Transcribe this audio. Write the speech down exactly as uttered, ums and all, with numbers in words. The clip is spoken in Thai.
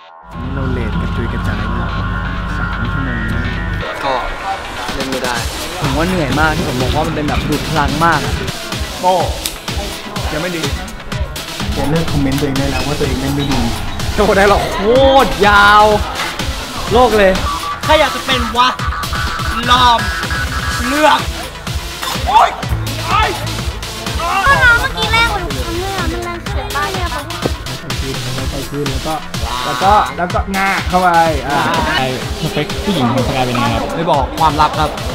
นี่เราเลทกันจุยกระจายมากสามชั่วโมงนะก็เล่นไม่ได้ผมว่าเหนื่อยมากที่ผมบอกว่ามันเป็นแบบดูดพลังมากโป้ยังไม่ดีจะเลิกคอมเมนต์ตัวเองได้แล้วว่าตัวเองเล่นไม่ดีโชว์ได้หรอโคตรยาวโลกเลยถ้าอยากจะเป็นวะลอมเลือกโอ๊ยก็น้องเมื่อกี้แรงกว่าหนูครั้งเลยอ่ะมันแรงขึ้นบ้านเนี่ยปะใส่ขึ้นแล้วก็แล้วก็แล้วก็ง่าเข้าไปอ่าสเปคผู้หญิงของสกายเป็นยังไงครับไม่บอกความลับครับ